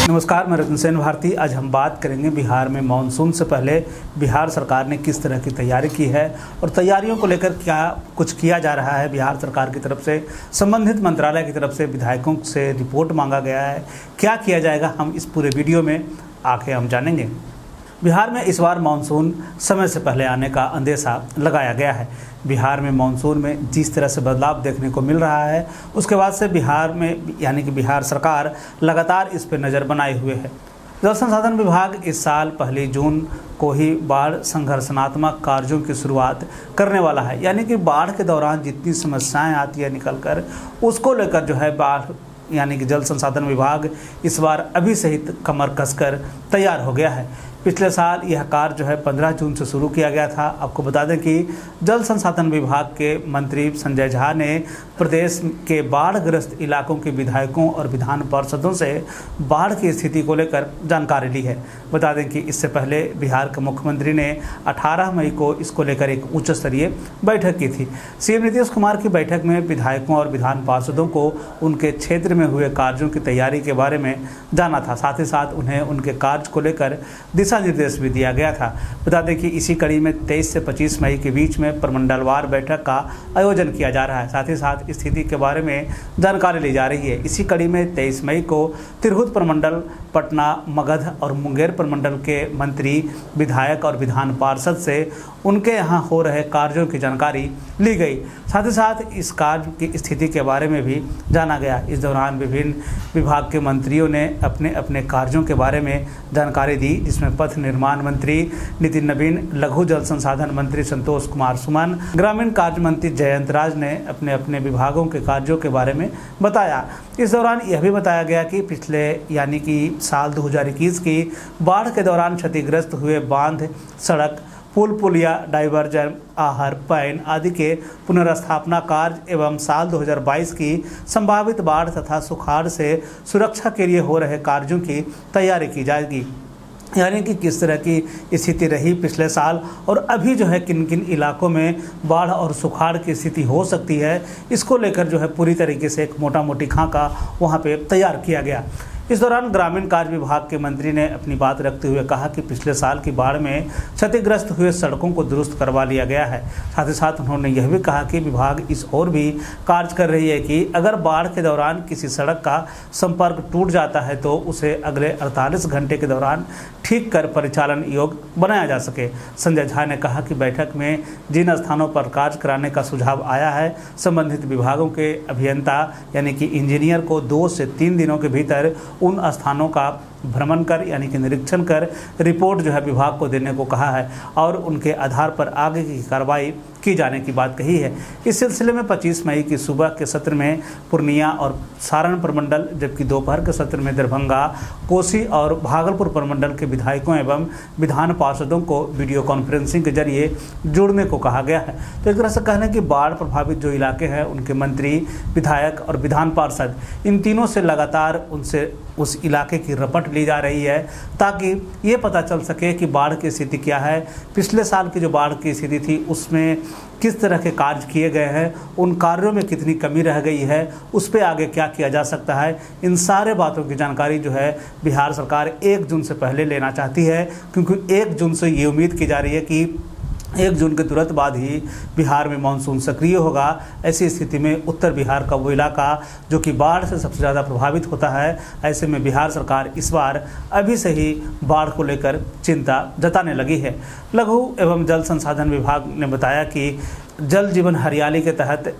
नमस्कार, मैं रतन सेन भारती। आज हम बात करेंगे बिहार में मानसून से पहले बिहार सरकार ने किस तरह की तैयारी की है और तैयारियों को लेकर क्या कुछ किया जा रहा है। बिहार सरकार की तरफ से, संबंधित मंत्रालय की तरफ से विधायकों से रिपोर्ट मांगा गया है, क्या किया जाएगा, हम इस पूरे वीडियो में आके हम जानेंगे। बिहार में इस बार मानसून समय से पहले आने का अंदेशा लगाया गया है। बिहार में मानसून में जिस तरह से बदलाव देखने को मिल रहा है, उसके बाद से बिहार में यानी कि बिहार सरकार लगातार इस पर नज़र बनाए हुए है। जल संसाधन विभाग इस साल 1 जून को ही बाढ़ संघर्षणात्मक कार्यों की शुरुआत करने वाला है। यानी कि बाढ़ के दौरान जितनी समस्याएं आती है निकल कर, उसको लेकर जो है बाढ़ यानी कि जल संसाधन विभाग इस बार अभी से ही कमर कसकर तैयार हो गया है। पिछले साल यह कार्य जो है 15 जून से शुरू किया गया था। आपको बता दें कि जल संसाधन विभाग के मंत्री संजय झा ने प्रदेश के बाढ़ग्रस्त इलाकों के विधायकों और विधान पार्षदों से बाढ़ की स्थिति को लेकर जानकारी ली है। बता दें कि इससे पहले बिहार के मुख्यमंत्री ने 18 मई को इसको लेकर एक उच्च स्तरीय बैठक की थी। सीएम नीतीश कुमार की बैठक में विधायकों और विधान पार्षदों को उनके क्षेत्र में हुए कार्यों की तैयारी के बारे में जाना था। साथ ही साथ उन्हें उनके कार्य को लेकर दिशा निर्देश भी दिया गया था। बता दें कि इसी कड़ी में 23 से 25 मई के बीच में प्रमंडलवार बैठक का आयोजन किया जा रहा है। साथ ही साथ स्थिति के बारे में जानकारी ली जा रही है। इसी कड़ी में 23 मई को तिरहुत प्रमंडल, पटना, मगध और मुंगेर प्रमंडल के मंत्री, विधायक और विधान पार्षद से उनके यहाँ हो रहे कार्यों की जानकारी ली गई। साथ ही साथ इस कार्य की स्थिति के बारे में भी जाना गया। इस दौरान विभिन्न विभाग के मंत्रियों ने अपने अपने कार्यों के बारे में जानकारी दी, जिसमें पथ निर्माण मंत्री नितिन नवीन, लघु जल संसाधन मंत्री संतोष कुमार सुमन, ग्रामीण कार्य मंत्री जयंत राज ने अपने अपने विभागों के कार्यों के बारे में बताया। इस दौरान यह भी बताया गया कि पिछले यानी कि साल 2021 की बाढ़ के दौरान क्षतिग्रस्त हुए बांध, सड़क, पुल, पुलिया, डाइवर्जन, आहर, पैन आदि के पुनर्स्थापना कार्य एवं साल 2022 की संभावित बाढ़ तथा सुखाड़ से सुरक्षा के लिए हो रहे कार्यों की तैयारी की जाएगी। यानी कि किस तरह की स्थिति रही पिछले साल और अभी जो है किन किन इलाकों में बाढ़ और सुखाड़ की स्थिति हो सकती है, इसको लेकर जो है पूरी तरीके से एक मोटा मोटी खाका वहाँ पे तैयार किया गया। इस दौरान ग्रामीण कार्य विभाग के मंत्री ने अपनी बात रखते हुए कहा कि पिछले साल की बाढ़ में क्षतिग्रस्त हुए सड़कों को दुरुस्त करवा लिया गया है। साथ ही साथ उन्होंने यह भी कहा कि विभाग इस ओर भी कार्य कर रही है कि अगर बाढ़ के दौरान किसी सड़क का संपर्क टूट जाता है तो उसे अगले 48 घंटे के दौरान ठीक कर परिचालन योग्य बनाया जा सके। संजय झा ने कहा कि बैठक में जिन स्थानों पर कार्य कराने का सुझाव आया है, संबंधित विभागों के अभियंता यानी कि इंजीनियर को 2 से 3 दिनों के भीतर उन स्थानों का भ्रमण कर यानी कि निरीक्षण कर रिपोर्ट जो है विभाग को देने को कहा है और उनके आधार पर आगे की कार्रवाई की जाने की बात कही है। इस सिलसिले में 25 मई की सुबह के सत्र में पूर्णिया और सारण प्रमंडल, जबकि दोपहर के सत्र में दरभंगा, कोसी और भागलपुर प्रमंडल के विधायकों एवं विधान पार्षदों को वीडियो कॉन्फ्रेंसिंग के जरिए जुड़ने को कहा गया है। तो एक तरह से कहना कि बाढ़ प्रभावित जो इलाके हैं उनके मंत्री, विधायक और विधान पार्षद, इन तीनों से लगातार उनसे उस इलाके की रपट ली जा रही है ताकि ये पता चल सके कि बाढ़ की स्थिति क्या है, पिछले साल की जो बाढ़ की स्थिति थी उसमें किस तरह के कार्य किए गए हैं, उन कार्यों में कितनी कमी रह गई है, उस पर आगे क्या किया जा सकता है। इन सारे बातों की जानकारी जो है बिहार सरकार 1 जून से पहले लेना चाहती है, क्योंकि 1 जून से ये उम्मीद की जा रही है कि 1 जून के तुरंत बाद ही बिहार में मानसून सक्रिय होगा। ऐसी स्थिति में उत्तर बिहार का वो इलाका जो कि बाढ़ से सबसे ज़्यादा प्रभावित होता है, ऐसे में बिहार सरकार इस बार अभी से ही बाढ़ को लेकर चिंता जताने लगी है। लघु एवं जल संसाधन विभाग ने बताया कि जल जीवन हरियाली के तहत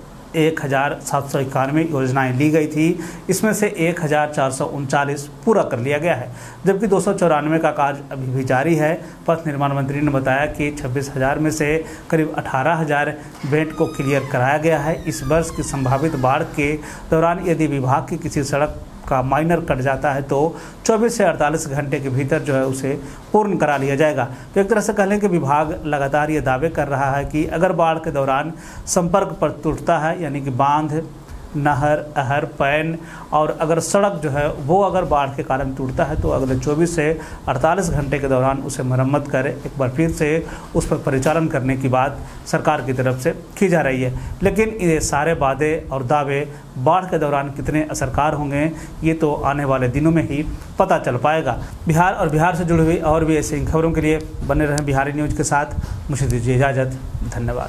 1791 योजनाएं ली गई थी। इसमें से 1439 पूरा कर लिया गया है, जबकि 294 का कार्य अभी भी जारी है। पथ निर्माण मंत्री ने बताया कि 26,000 में से करीब 18,000 बेड को क्लियर कराया गया है। इस वर्ष की संभावित बाढ़ के दौरान यदि विभाग की किसी सड़क का माइनर कट जाता है तो 24 से 48 घंटे के भीतर जो है उसे पूर्ण करा लिया जाएगा। तो एक तरह से कह लें कि विभाग लगातार ये दावे कर रहा है कि अगर बाढ़ के दौरान संपर्क पर टूटता है यानी कि बांध, नहर, अहर, पैन और अगर सड़क जो है वो अगर बाढ़ के कारण टूटता है तो अगले 24 से 48 घंटे के दौरान उसे मरम्मत कर एक बार फिर से उस पर परिचालन करने की बात सरकार की तरफ से की जा रही है। लेकिन ये सारे वादे और दावे बाढ़ के दौरान कितने असरकार होंगे ये तो आने वाले दिनों में ही पता चल पाएगा। बिहार और बिहार से जुड़ी हुई और भी ऐसी खबरों के लिए बने रहें बिहारी न्यूज़ के साथ। मुझे दीजिए इजाज़त। धन्यवाद।